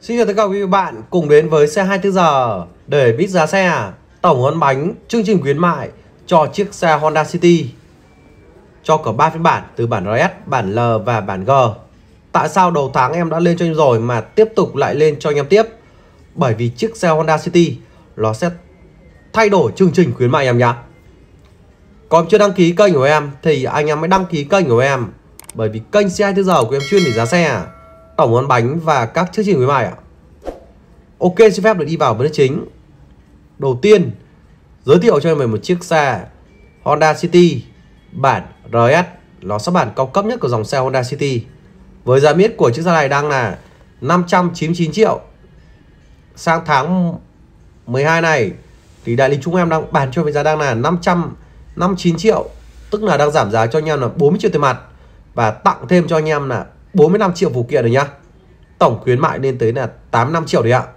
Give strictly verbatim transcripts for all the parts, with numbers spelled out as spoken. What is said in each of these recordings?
Xin chào tất cả quý vị và bạn cùng đến với xe hai mươi tư giờ để biết giá xe, tổng ấn bánh, chương trình khuyến mại cho chiếc xe Honda City cho cả ba phiên bản từ bản rờ ét, bản L và bản G. Tại sao đầu tháng em đã lên cho anh rồi mà tiếp tục lại lên cho anh em tiếp? Bởi vì chiếc xe Honda City nó sẽ thay đổi chương trình khuyến mại em nhá. Còn chưa đăng ký kênh của em thì anh em hãy đăng ký kênh của em, bởi vì kênh xe hai mươi tư giờ của em chuyên về giá xe, tổng ấn bánh và các chương trình khuyến mại ạ. Ok, xin phép được đi vào vấn đề chính. Đầu tiên, giới thiệu cho em về một chiếc xe Honda City bản rờ ét, nó sẽ bản cao cấp nhất của dòng xe Honda City. Với giá miết của chiếc xe này đang là năm trăm chín mươi chín triệu. Sang tháng mười hai này thì đại lý chúng em đang bán cho với giá đang là năm trăm năm mươi chín triệu, tức là đang giảm giá cho anh em là bốn mươi triệu tiền mặt và tặng thêm cho anh em là bốn mươi lăm triệu phụ kiện rồi nhá. Tổng khuyến mại lên tới là tám mươi lăm triệu đấy ạ.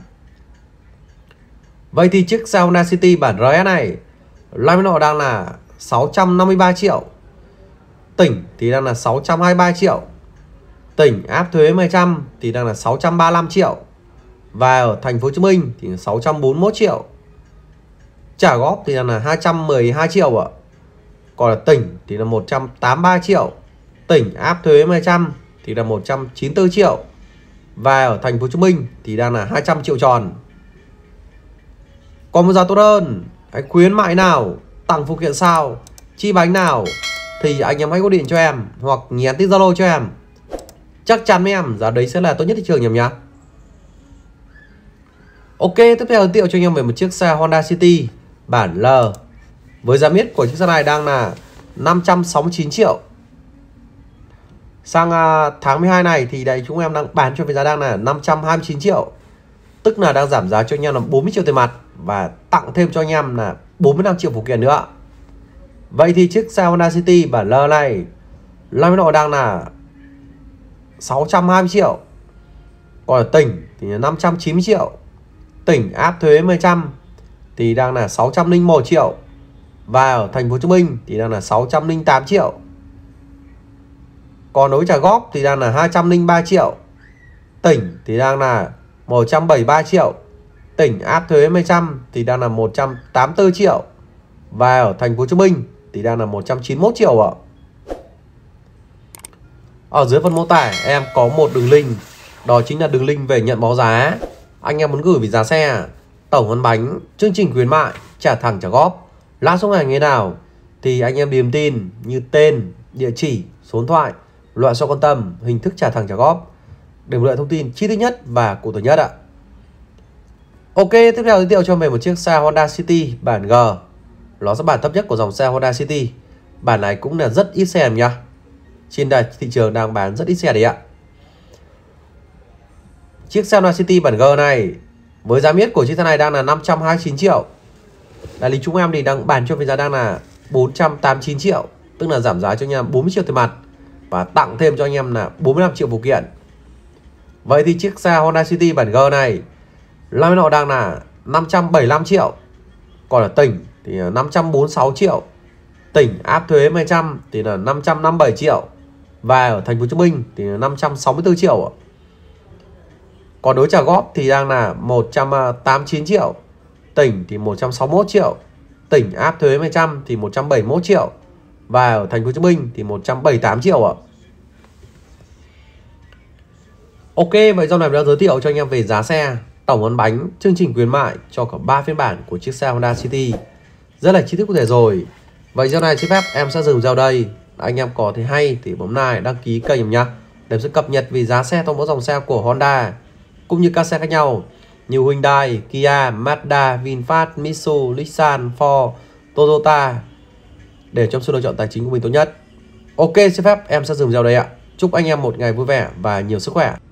Vậy thì chiếc xe Honda City bản rờ ét này lãi nọ đang là sáu trăm năm mươi ba triệu. Tỉnh thì đang là sáu trăm hai mươi ba triệu. Tỉnh áp thuế mười trăm thì đang là sáu trăm ba mươi lăm triệu. Và ở thành phố Hồ Chí Minh thì sáu trăm bốn mươi mốt triệu. Trả góp thì đang là hai trăm mười hai triệu ạ. Còn là tỉnh thì là một trăm tám mươi ba triệu. Tỉnh áp thuế mười trăm thì là một trăm chín mươi tư triệu. Và ở thành phố Hồ Chí Minh thì đang là hai trăm triệu tròn. Còn một giá tốt hơn, anh khuyến mại nào, tặng phụ kiện sao, chi bánh nào thì anh em hãy gọi điện cho em hoặc nhắn tin Zalo cho em. Chắc chắn với em giá đấy sẽ là tốt nhất thị trường em nhá. Ok, tiếp theo giới thiệu cho anh em về một chiếc xe Honda City bản L. Với giá miết của chiếc xe này đang là năm trăm sáu mươi chín triệu. Sang tháng mười hai này thì đây chúng em đang bán cho với giá đang là năm trăm hai mươi chín triệu. Tức là đang giảm giá cho anh em là bốn mươi triệu tiền mặt và tặng thêm cho anh em là bốn mươi lăm triệu phụ kiện nữa. Vậy thì chiếc xe Honda City bản L này lãi nọ đang là sáu trăm hai mươi triệu. Còn ở tỉnh thì là năm trăm chín mươi triệu. Tỉnh áp thuế mười trăm thì đang là sáu trăm lẻ một triệu. Và ở thành phố Hồ Chí Minh thì đang là sáu trăm lẻ tám triệu. Còn đối trả góp thì đang là hai trăm lẻ ba triệu. Tỉnh thì đang là một trăm bảy mươi ba triệu. Tỉnh áp thuế mười trăm thì đang là một trăm tám mươi tư triệu. Và ở thành phố Hồ Chí Minh thì đang là một trăm chín mươi mốt triệu ạ. Ở dưới phần mô tả em có một đường link, đó chính là đường link về nhận báo giá. Anh em muốn gửi về giá xe, tổng ấn bánh, chương trình khuyến mại, trả thẳng trả góp, lãi suất ngày như nào thì anh em điền tin như tên, địa chỉ, số điện thoại, loại số quan tâm, hình thức trả thẳng trả góp để một loại thông tin chi tiết nhất và cụ thể nhất ạ. Ok, tiếp theo giới thiệu cho mình một chiếc xe Honda City bản G. Nó là bản thấp nhất của dòng xe Honda City. Bản này cũng là rất ít xe em nhá. Trên đại thị trường đang bán rất ít xe đấy ạ. Chiếc xe Honda City bản G này với giá miết của chiếc xe này đang là năm trăm hai mươi chín triệu. Đại lý chúng em thì đang bán cho với giá đang là bốn trăm tám mươi chín triệu, tức là giảm giá cho anh em bốn mươi triệu tiền mặt và tặng thêm cho anh em là bốn mươi lăm triệu phụ kiện. Vậy thì chiếc xe Honda City bản G này lãi nọ đang là năm trăm bảy mươi lăm triệu. Còn ở tỉnh thì là năm trăm bốn mươi sáu triệu. Tỉnh áp thuế mười trăm thì là năm trăm năm mươi bảy triệu. Và ở thành phố Hồ Chí Minh thì là năm trăm sáu mươi tư triệu. Còn đối trả góp thì đang là một trăm tám mươi chín triệu. Tỉnh thì một trăm sáu mươi mốt triệu. Tỉnh áp thuế mười trăm thì một trăm bảy mươi mốt triệu. Và ở thành phố Hồ Chí Minh thì một trăm bảy mươi tám triệu ạ. Ok, vậy sau này mình đã giới thiệu cho anh em về giá xe, tổng ấn bánh, chương trình khuyến mại cho cả ba phiên bản của chiếc xe Honda City rất là chi tiết cụ thể rồi. Vậy sau này xin phép em sẽ dừng video đây. Anh em có thấy hay thì bấm like, đăng ký kênh em nhé, để em sẽ cập nhật về giá xe trong mỗi dòng xe của Honda cũng như các xe khác nhau như Hyundai, Kia, Mazda, VinFast, Mitsubishi, Nissan, Ford, Toyota để trong sự lựa chọn tài chính của mình tốt nhất. Ok, xin phép em sẽ dừng video đây ạ. Chúc anh em một ngày vui vẻ và nhiều sức khỏe.